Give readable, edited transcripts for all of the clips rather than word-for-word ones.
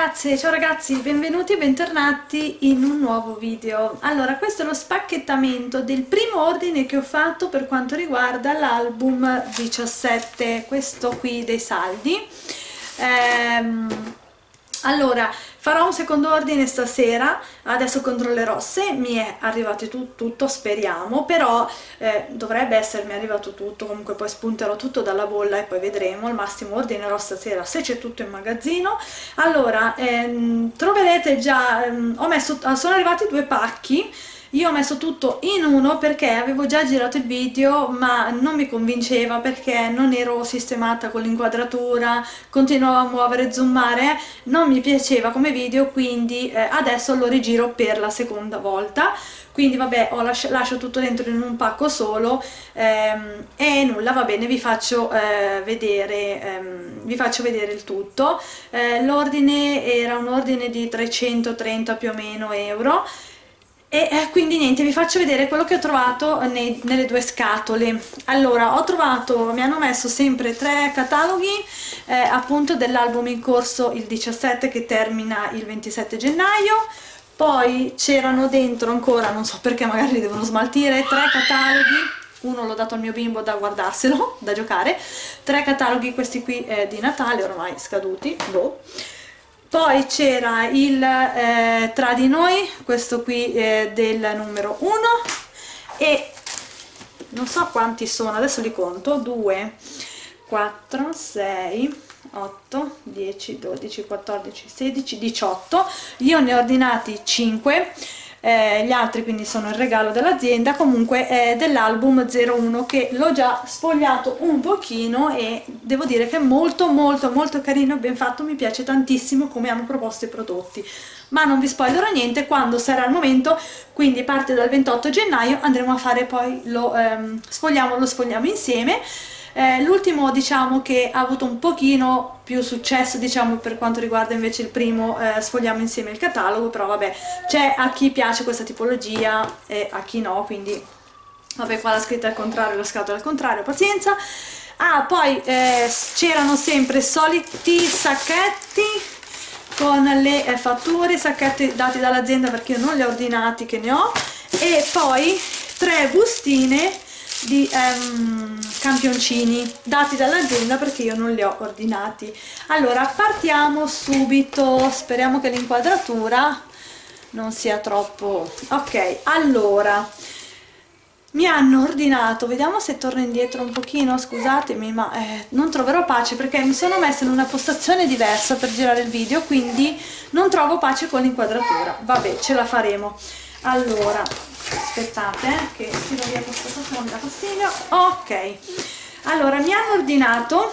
ragazze, ciao ragazzi, benvenuti e bentornati in un nuovo video. Allora, questo è lo spacchettamento del primo ordine che ho fatto per quanto riguarda l'album 17, questo qui dei saldi. Allora, farò un secondo ordine stasera, adesso controllerò se mi è arrivato tutto, speriamo, però dovrebbe essermi arrivato tutto, comunque poi spunterò tutto dalla bolla e poi vedremo, al massimo ordinerò stasera se c'è tutto in magazzino. Allora, troverete già, sono arrivati 2 pacchi. Io ho messo tutto in uno perché avevo già girato il video ma non mi convinceva, perché non ero sistemata con l'inquadratura, continuavo a muovere e zoomare, non mi piaceva come video, quindi adesso lo rigiro per la seconda volta. Quindi vabbè, lascio tutto dentro in un pacco solo e nulla, va bene, vi faccio vedere il tutto. L'ordine era un ordine di 330 più o meno euro. E quindi niente, vi faccio vedere quello che ho trovato nelle 2 scatole. Allora, mi hanno messo sempre 3 cataloghi appunto dell'album in corso, il 17, che termina il 27 gennaio. Poi c'erano dentro ancora, non so perché, magari li devono smaltire, 3 cataloghi. Uno l'ho dato al mio bimbo da guardarselo, da giocare. 3 cataloghi, questi qui di Natale, ormai scaduti, boh. Poi c'era il Tra di noi, questo qui del numero 1, e non so quanti sono, adesso li conto: 2, 4, 6, 8, 10, 12, 14, 16, 18. Io ne ho ordinati 5. Gli altri quindi sono il regalo dell'azienda, comunque dell'album 01, che l'ho già sfogliato un pochino e devo dire che è molto carino e ben fatto, mi piace tantissimo come hanno proposto i prodotti, ma non vi spoilerò niente. Quando sarà il momento, quindi parte dal 28 gennaio, andremo a fare poi lo sfogliamo insieme. L'ultimo, diciamo, che ha avuto un pochino più successo, diciamo, per quanto riguarda invece il primo, sfogliamo insieme il catalogo, però vabbè, c'è a chi piace questa tipologia e a chi no, quindi vabbè, qua la scritta al contrario, la scatola al contrario, pazienza. Poi c'erano sempre soliti sacchetti con le fatture, sacchetti dati dall'azienda perché io non li ho ordinati, che ne ho, e poi 3 bustine di campioncini dati dall'azienda perché io non li ho ordinati. Allora, partiamo subito, speriamo che l'inquadratura non sia troppo ok. Allora, mi hanno ordinato, vediamo se torno indietro un pochino, scusatemi, ma non troverò pace perché mi sono messa in una postazione diversa per girare il video, quindi non trovo pace con l'inquadratura. Vabbè, ce la faremo. Allora, aspettate che tiro via questo sotto, non mi dà fastidio. Ok, allora mi hanno ordinato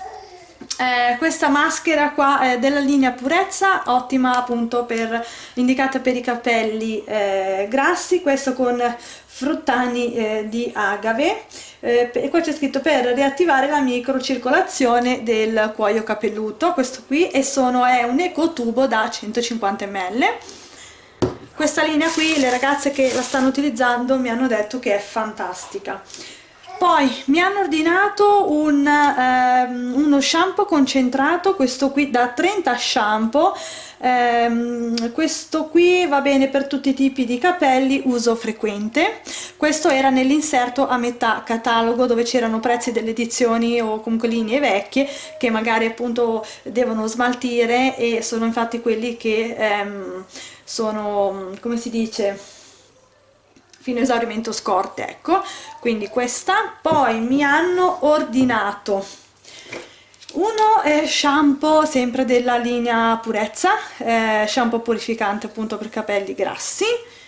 questa maschera qua della linea Purezza, ottima appunto indicata per i capelli grassi, questo con fruttani di agave, e qua c'è scritto per riattivare la microcircolazione del cuoio capelluto, questo qui, e è un ecotubo da 150 ml. Questa linea qui, le ragazze che la stanno utilizzando mi hanno detto che è fantastica. Poi mi hanno ordinato uno shampoo concentrato, questo qui da 30 shampoo, questo qui va bene per tutti i tipi di capelli, uso frequente. Questo era nell'inserto a metà catalogo dove c'erano prezzi delle edizioni o comunque linee vecchie che magari appunto devono smaltire, e sono infatti quelli che sono, come si dice, fino a esaurimento scorte, ecco. Quindi questa. Poi mi hanno ordinato uno shampoo sempre della linea Purezza, shampoo purificante appunto per capelli grassi.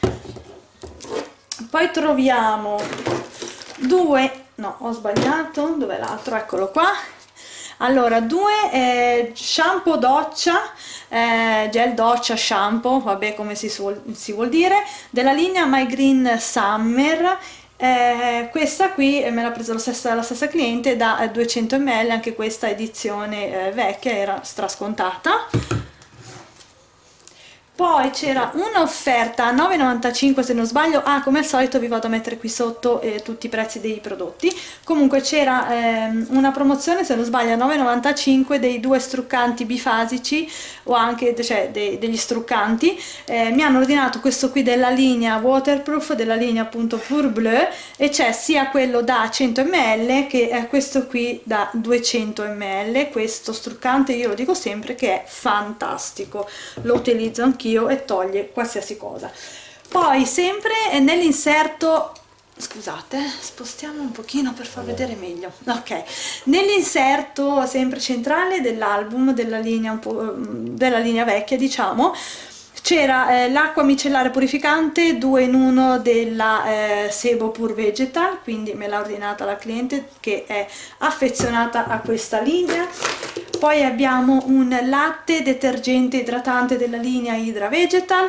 Poi troviamo 2, no, ho sbagliato, dov'è l'altro? Eccolo qua. Allora, 2 shampoo doccia, gel doccia shampoo, vabbè, come si vuol dire, della linea My Green Summer. Questa qui me l'ha presa la stessa cliente, da 200 ml, anche questa edizione vecchia, era strascontata. Poi c'era un'offerta a 9,95 se non sbaglio. Come al solito vi vado a mettere qui sotto tutti i prezzi dei prodotti. Comunque c'era una promozione, se non sbaglio, a 9,95 dei 2 struccanti bifasici, o anche cioè degli struccanti. Mi hanno ordinato questo qui della linea waterproof, della linea appunto Pure Bleu, e c'è sia quello da 100 ml che questo qui da 200 ml. Questo struccante io lo dico sempre che è fantastico, lo utilizzo anch'io e toglie qualsiasi cosa. Poi sempre nell'inserto, scusate, spostiamo un pochino per far vedere meglio, ok, nell'inserto sempre centrale dell'album, della linea un po' della linea vecchia diciamo, c'era l'acqua micellare purificante 2 in 1 della Sebo Pure Vegetal, quindi me l'ha ordinata la cliente che è affezionata a questa linea. Poi abbiamo un latte detergente idratante della linea Hydra Vegetal,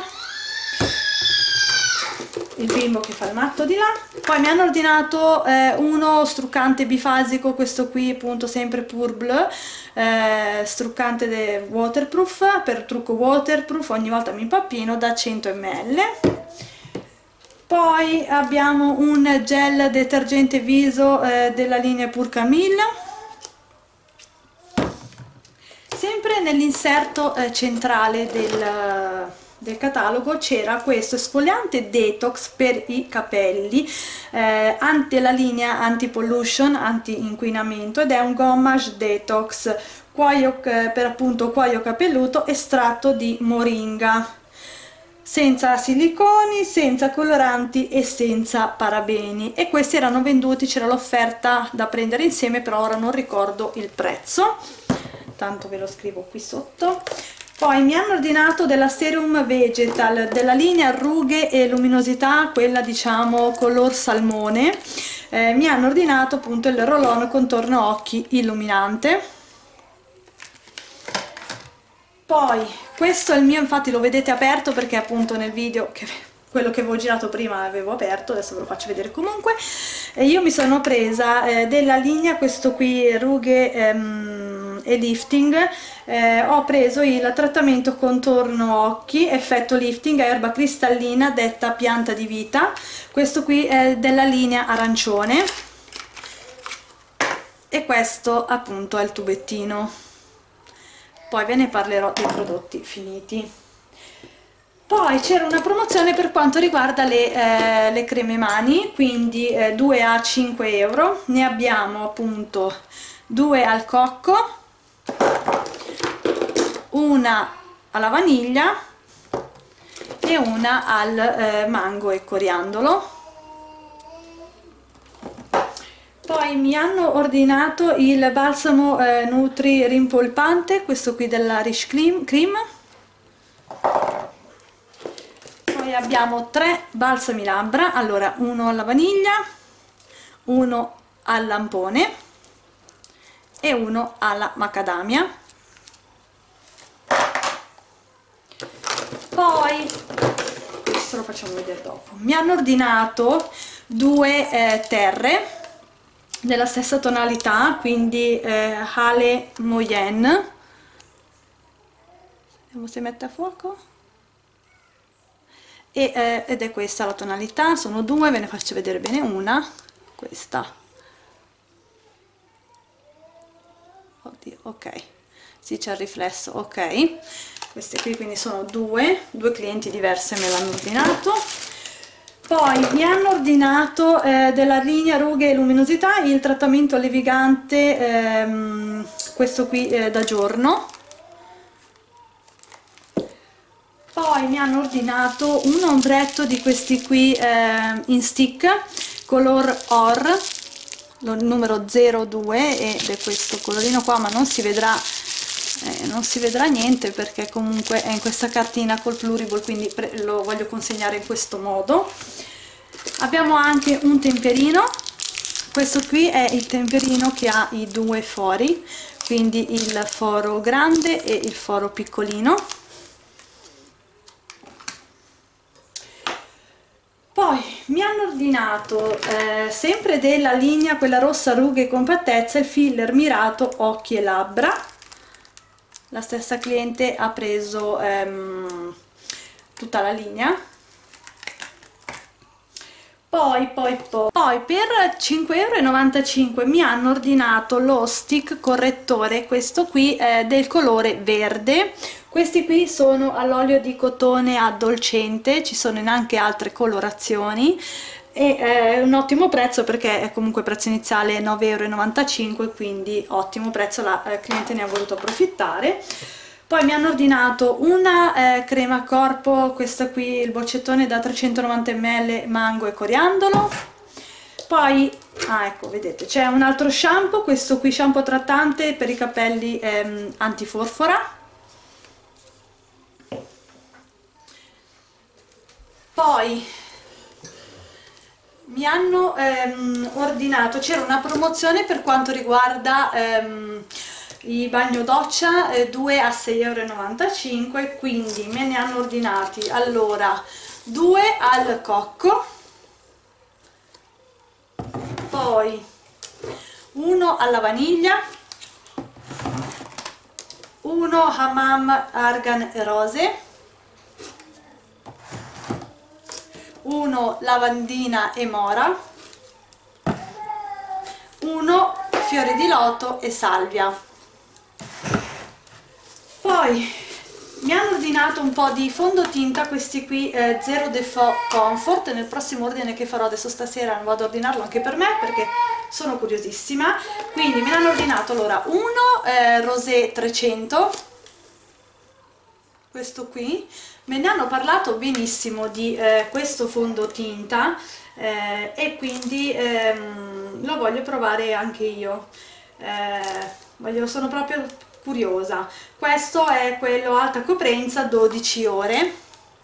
il bimbo che fa il matto di là. Poi mi hanno ordinato uno struccante bifasico, questo qui appunto sempre Pure Bleu, struccante waterproof, per trucco waterproof, ogni volta mi impappino, da 100 ml. Poi abbiamo un gel detergente viso della linea Pure Camille. Sempre nell'inserto centrale del catalogo c'era questo esfoliante detox per i capelli della linea anti pollution, anti inquinamento, ed è un gommage detox cuoio, per appunto cuoio capelluto, estratto di moringa, senza siliconi, senza coloranti e senza parabeni. E questi erano venduti, c'era l'offerta da prendere insieme, però ora non ricordo il prezzo, tanto ve lo scrivo qui sotto. Poi mi hanno ordinato della Serum Vegetal della linea rughe e luminosità, quella diciamo color salmone. Mi hanno ordinato appunto il roll-on contorno occhi illuminante. Poi questo è il mio, infatti lo vedete aperto perché appunto nel video quello che avevo girato prima l'avevo aperto, adesso ve lo faccio vedere comunque. Io mi sono presa della linea questo qui rughe e lifting, ho preso il trattamento contorno occhi effetto lifting a erba cristallina detta pianta di vita, questo qui è della linea arancione, e questo appunto è il tubettino. Poi ve ne parlerò dei prodotti finiti. Poi c'era una promozione per quanto riguarda le creme mani, quindi 2 a 5 euro, ne abbiamo appunto 2 al cocco, una alla vaniglia e una al mango e coriandolo. Poi mi hanno ordinato il balsamo Nutri rimpolpante, questo qui della Rich Cream. Poi abbiamo 3 balsami labbra, allora uno alla vaniglia, uno al lampone e uno alla macadamia. Poi, questo lo facciamo vedere dopo, mi hanno ordinato 2 terre della stessa tonalità, quindi Ale Moyenne. Vediamo se mette a fuoco. Ed è questa la tonalità, sono 2, ve ne faccio vedere bene una, questa. Oddio, ok, sì, c'è il riflesso, ok. Queste qui quindi sono due clienti diverse me l'hanno ordinato. Poi mi hanno ordinato della linea rughe e luminosità il trattamento levigante, questo qui da giorno. Poi mi hanno ordinato un ombretto di questi qui in stick color or, numero 02, ed è questo colorino qua, ma non si vedrà niente perché comunque è in questa cartina col pluriball, quindi lo voglio consegnare in questo modo. Abbiamo anche un temperino, questo qui è il temperino che ha i 2 fori, quindi il foro grande e il foro piccolino. Poi mi hanno ordinato sempre della linea quella rossa rughe e compattezza il filler mirato occhi e labbra. La stessa cliente ha preso tutta la linea. Poi per 5,95 € mi hanno ordinato lo stick correttore, questo qui è del colore verde. Questi qui sono all'olio di cotone addolcente, ci sono in anche altre colorazioni e è un ottimo prezzo perché è comunque prezzo iniziale 9,95 €, quindi ottimo prezzo, la cliente ne ha voluto approfittare. Poi mi hanno ordinato una crema corpo, questa qui, il boccettone da 390 ml, mango e coriandolo. Poi, ecco, vedete, c'è un altro shampoo, questo qui shampoo trattante per i capelli antiforfora. Poi mi hanno ordinato, c'era una promozione per quanto riguarda i bagno doccia, 2 a 6,95 €, quindi me ne hanno ordinati allora 2 al cocco, poi uno alla vaniglia, uno hammam argan e rose, uno lavandina e mora, uno fiori di loto e salvia. Poi mi hanno ordinato un po' di fondotinta, questi qui Zero Defo Comfort. Nel prossimo ordine che farò adesso stasera vado ad ordinarlo anche per me perché sono curiosissima. Quindi me ne hanno ordinato allora uno Rosé 300, questo qui. Me ne hanno parlato benissimo di questo fondotinta e quindi lo voglio provare anche io. Sono proprio curiosa. Questo è quello alta coprenza 12 ore.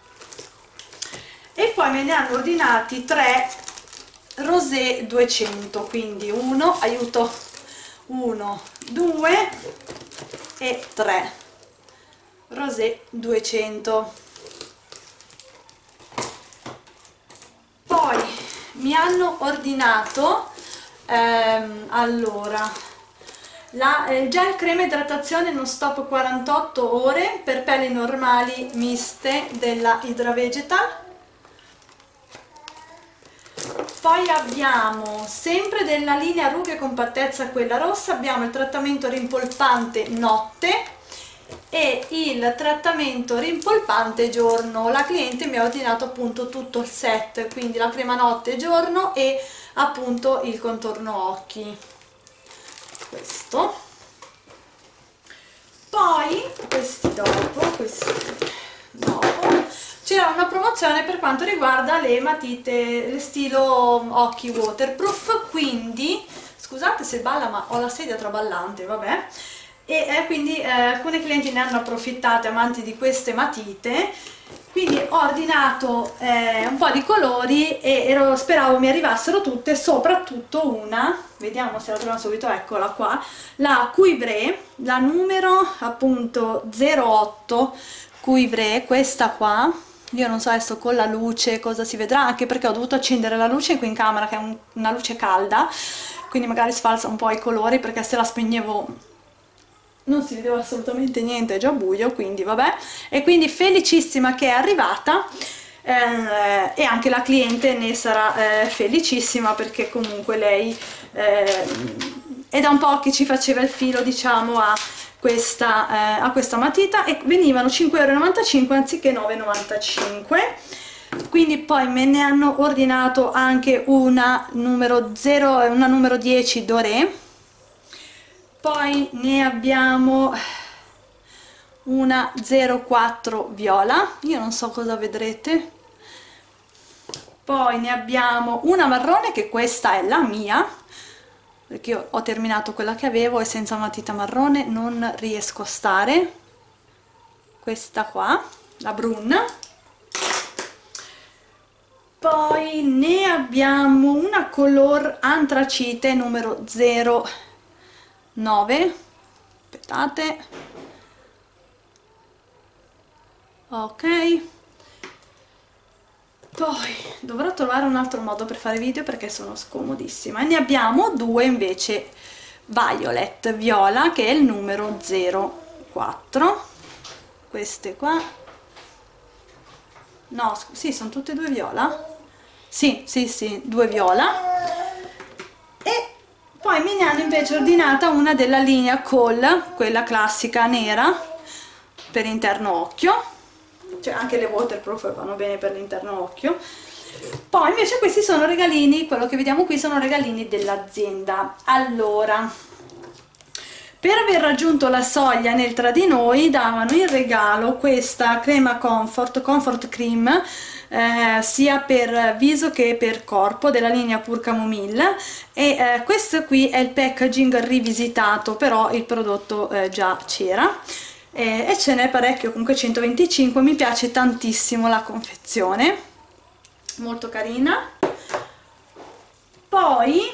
E poi me ne hanno ordinati 3 Rosé 200, quindi 1, 2 e 3 Rosé 200. Poi mi hanno ordinato allora il gel crema idratazione non stop 48 ore per pelli normali miste della Hydra Vegetal. Poi abbiamo sempre della linea rughe compattezza, quella rossa, abbiamo il trattamento rimpolpante notte e il trattamento rimpolpante giorno. La cliente mi ha ordinato appunto tutto il set, quindi la crema notte e giorno e appunto il contorno occhi, questo. Poi questi dopo c'era una promozione per quanto riguarda le matite, le stilo occhi waterproof, quindi scusate se balla ma ho la sedia traballante, vabbè. E quindi alcune clienti ne hanno approfittate, amanti di queste matite, quindi ho ordinato un po' di colori e speravo mi arrivassero tutte, soprattutto una, vediamo se la troviamo subito, eccola qua, la Cuivré, la numero appunto 08 Cuivré, questa qua. Io non so adesso con la luce cosa si vedrà, anche perché ho dovuto accendere la luce qui in camera che è una luce calda, quindi magari sfalsa un po' i colori perché se la spegnevo non si vedeva assolutamente niente, è già buio, quindi vabbè. E quindi felicissima che è arrivata e anche la cliente ne sarà felicissima perché comunque lei è da un po' che ci faceva il filo, diciamo, a questa matita e venivano 5,95 € anziché 9,95 €. Quindi poi me ne hanno ordinato anche una numero 0 e una numero 10 Doré. Poi ne abbiamo una 04 viola, io non so cosa vedrete. Poi ne abbiamo una marrone, che questa è la mia, perché io ho terminato quella che avevo e senza matita marrone non riesco a stare. Questa qua, la Brun. Poi ne abbiamo una color antracite numero 09, aspettate, ok. Poi dovrò trovare un altro modo per fare video perché sono scomodissima. E ne abbiamo due invece violet viola, che è il numero 04, queste qua. no, sì, sono tutte e due viola, sì, sì, sì, due viola. E poi me ne hanno invece ordinata una della linea Cole, quella classica nera per interno occhio, cioè anche le waterproof vanno bene per l'interno occhio. Poi invece questi sono regalini, quello che vediamo qui sono regalini dell'azienda. Allora, per aver raggiunto la soglia nel tra di noi davano in regalo questa crema Comfort Cream, sia per viso che per corpo, della linea Pur Camomille, e questo qui è il packaging rivisitato, però il prodotto già c'era, e ce n'è parecchio, comunque 125, mi piace tantissimo la confezione, molto carina. Poi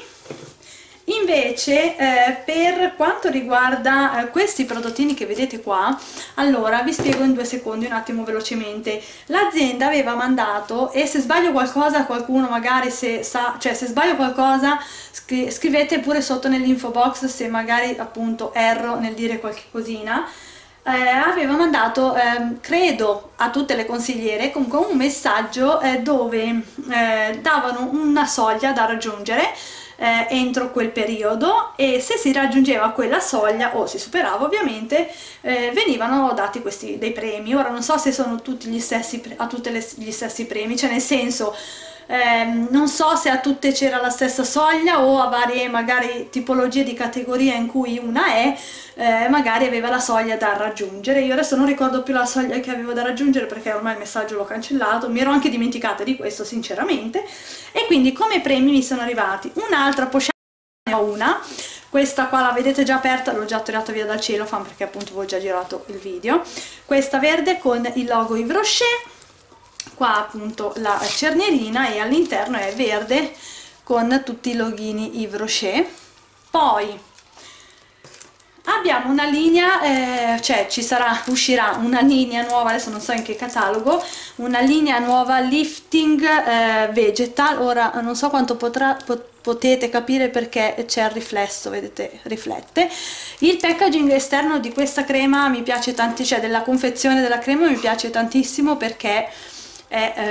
invece per quanto riguarda questi prodottini che vedete qua, allora vi spiego in 2 secondi un attimo velocemente. L'azienda aveva mandato, e se sbaglio qualcosa qualcuno magari se sa, cioè se sbaglio qualcosa scrivete pure sotto nell'info box se magari appunto erro nel dire qualche cosina. Aveva mandato, credo, a tutte le consigliere comunque un messaggio dove davano una soglia da raggiungere entro quel periodo, e se si raggiungeva quella soglia o si superava ovviamente venivano dati questi dei premi. Ora non so se sono tutti gli stessi, a tutte gli stessi premi, cioè nel senso non so se a tutte c'era la stessa soglia o a varie magari tipologie di categoria in cui una è magari aveva la soglia da raggiungere. Io adesso non ricordo più la soglia che avevo da raggiungere perché ormai il messaggio l'ho cancellato, mi ero anche dimenticata di questo sinceramente, e quindi come premi mi sono arrivati un'altra pochette, ne ho una, questa qua la vedete già aperta, l'ho già togliata via dal cellophane perché appunto avevo già girato il video, questa verde con il logo Yves Rocher, qua appunto la cernierina, e all'interno è verde con tutti i loghini Yves Rocher. Poi abbiamo una linea, cioè uscirà una linea nuova, adesso non so in che catalogo, una linea nuova lifting vegetal. Ora non so quanto potete capire perché c'è il riflesso, vedete, riflette. Il packaging esterno di questa crema mi piace tantissimo, cioè della confezione della crema mi piace tantissimo perché è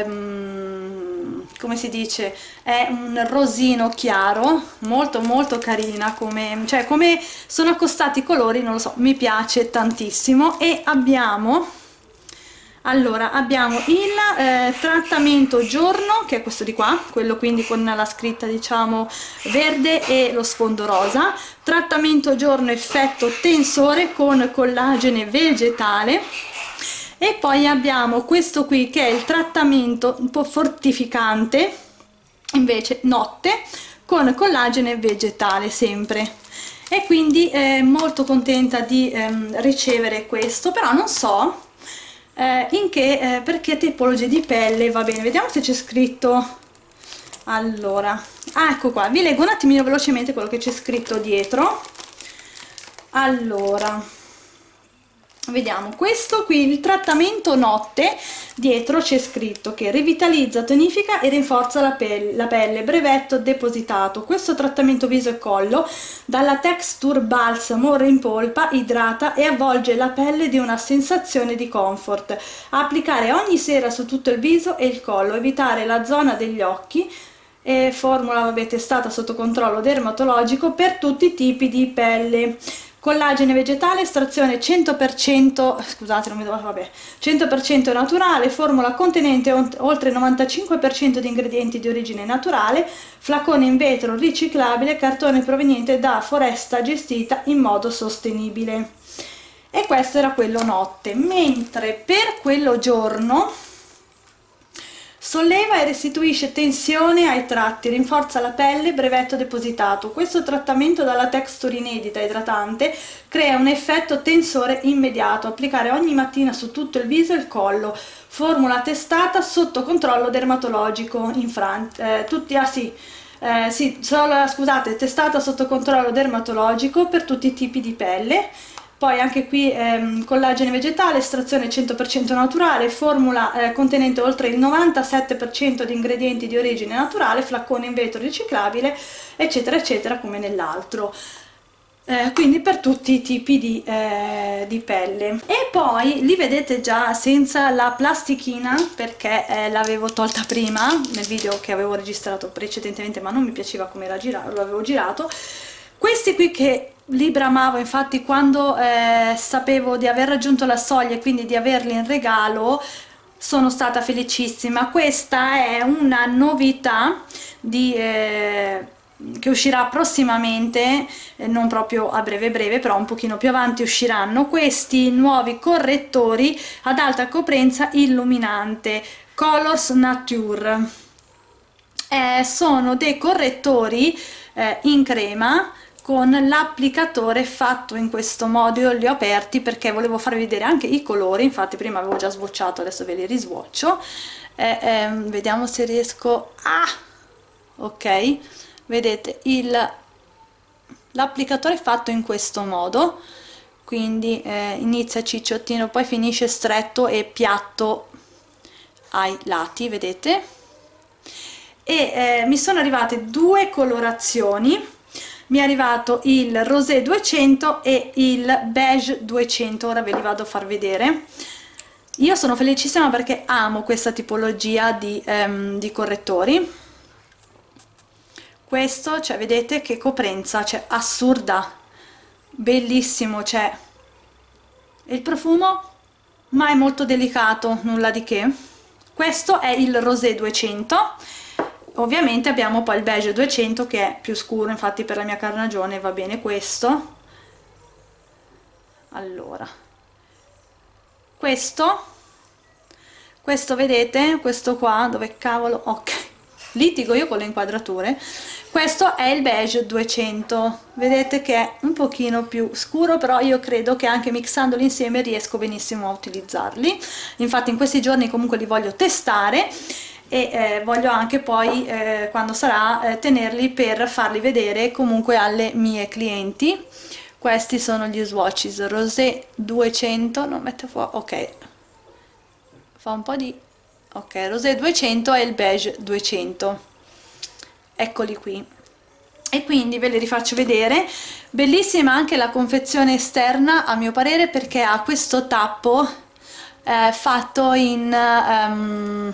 come si dice, è un rosino chiaro, molto molto carina, cioè come sono accostati i colori, non lo so, mi piace tantissimo. E abbiamo, allora, abbiamo il trattamento giorno, che è questo di qua, quello quindi con la scritta diciamo verde e lo sfondo rosa, trattamento giorno effetto tensore con collagene vegetale. E poi abbiamo questo qui che è il trattamento un po' fortificante, invece notte, con collagene vegetale sempre. E quindi molto contenta di ricevere questo, però non so in che per che tipologia di pelle va bene. Vediamo se c'è scritto. Allora, ecco qua, vi leggo un attimino velocemente quello che c'è scritto dietro. Allora, vediamo, questo qui, il trattamento notte, dietro c'è scritto che rivitalizza, tonifica e rinforza la pelle, brevetto depositato. Questo trattamento viso e collo dalla texture balsamo rimpolpa, idrata e avvolge la pelle di una sensazione di comfort. Applicare ogni sera su tutto il viso e il collo, evitare la zona degli occhi. E formula, vabbè, testata sotto controllo dermatologico per tutti i tipi di pelle. Collagene vegetale, estrazione 100%, scusate non mi devo, vabbè, 100% naturale, formula contenente oltre il 95% di ingredienti di origine naturale, flacone in vetro riciclabile, cartone proveniente da foresta gestita in modo sostenibile. E questo era quello notte, mentre per quello giorno solleva e restituisce tensione ai tratti, rinforza la pelle, brevetto depositato. Questo trattamento dalla texture inedita e idratante crea un effetto tensore immediato. Applicare ogni mattina su tutto il viso e il collo. Formula testata sotto controllo dermatologico in Francia. Scusate, testata sotto controllo dermatologico per tutti i tipi di pelle. Poi anche qui collagene vegetale, estrazione 100% naturale, formula contenente oltre il 97% di ingredienti di origine naturale, flacone in vetro riciclabile, eccetera eccetera, come nell'altro. quindi per tutti i tipi di pelle. E poi li vedete già senza la plastichina, perché l'avevo tolta prima nel video che avevo registrato precedentemente, ma non mi piaceva come era girato, lo avevo girato. Questi qui che li bramavo, infatti, quando sapevo di aver raggiunto la soglia e quindi di averli in regalo, sono stata felicissima. Questa è una novità che uscirà prossimamente, non proprio a breve breve, però un pochino più avanti usciranno questi nuovi correttori ad alta coprenza illuminante Colors Nature. Sono dei correttori in crema con l'applicatore fatto in questo modo. Io li ho aperti perché volevo farvi vedere anche i colori, infatti prima avevo già swatchato, adesso ve li riswatcho. Vediamo se riesco ok, vedete l'applicatore è fatto in questo modo, quindi inizia cicciottino, poi finisce stretto e piatto ai lati, vedete? E mi sono arrivate due colorazioni. Mi è arrivato il rosé 200 e il beige 200, ora ve li vado a far vedere. Io sono felicissima perché amo questa tipologia di correttori. Questo, cioè, vedete che coprenza, cioè assurda, bellissimo, cioè, il profumo, ma è molto delicato, nulla di che. Questo è il rosé 200. Ovviamente abbiamo poi il beige 200 che è più scuro, infatti per la mia carnagione va bene questo. Allora, questo vedete, questo qua, dove cavolo, ok, litigo io con le inquadrature. Questo è il beige 200, vedete che è un pochino più scuro, però io credo che anche mixandoli insieme riesco benissimo a utilizzarli. Infatti in questi giorni comunque li voglio testare e voglio anche poi quando sarà tenerli per farli vedere comunque alle mie clienti. Questi sono gli swatches rosé 200, non mette fuori, ok, fa un po' di, ok, rosé 200 e il beige 200, eccoli qui. E quindi ve li rifaccio vedere. Bellissima anche la confezione esterna a mio parere, perché ha questo tappo fatto in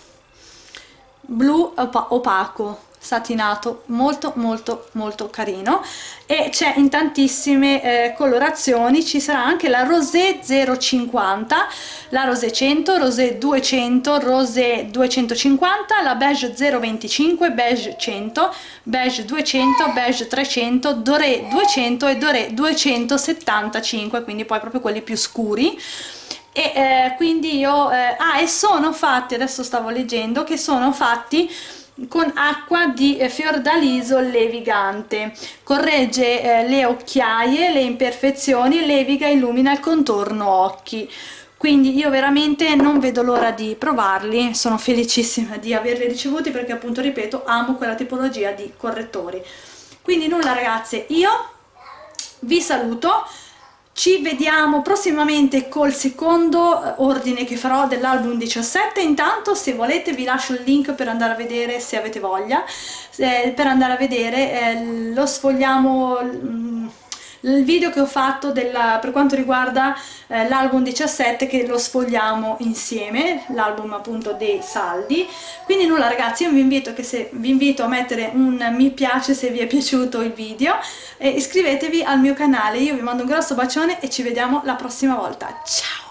blu opaco satinato, molto molto molto carino, e c'è in tantissime colorazioni. Ci sarà anche la rosé 050, la rosé 100, rosé 200, rosé 250, la beige 025, beige 100, beige 200, beige 300, doré 200 e doré 275, quindi poi proprio quelli più scuri. E quindi io e sono fatti, adesso stavo leggendo che sono fatti con acqua di fiordaliso levigante, corregge le occhiaie, le imperfezioni, leviga e illumina il contorno occhi. Quindi io veramente non vedo l'ora di provarli, sono felicissima di averli ricevuti perché, appunto, ripeto, amo quella tipologia di correttori. Quindi nulla ragazze, io vi saluto. Ci vediamo prossimamente col secondo ordine che farò dell'album 17. Intanto, se volete, vi lascio il link per andare a vedere, se avete voglia, per andare a vedere lo sfogliamo, il video che ho fatto per quanto riguarda l'album 17, che lo sfogliamo insieme, l'album appunto dei saldi. Quindi nulla ragazzi, io vi invito a mettere un mi piace se vi è piaciuto il video, e iscrivetevi al mio canale. Io vi mando un grosso bacione e ci vediamo la prossima volta. Ciao!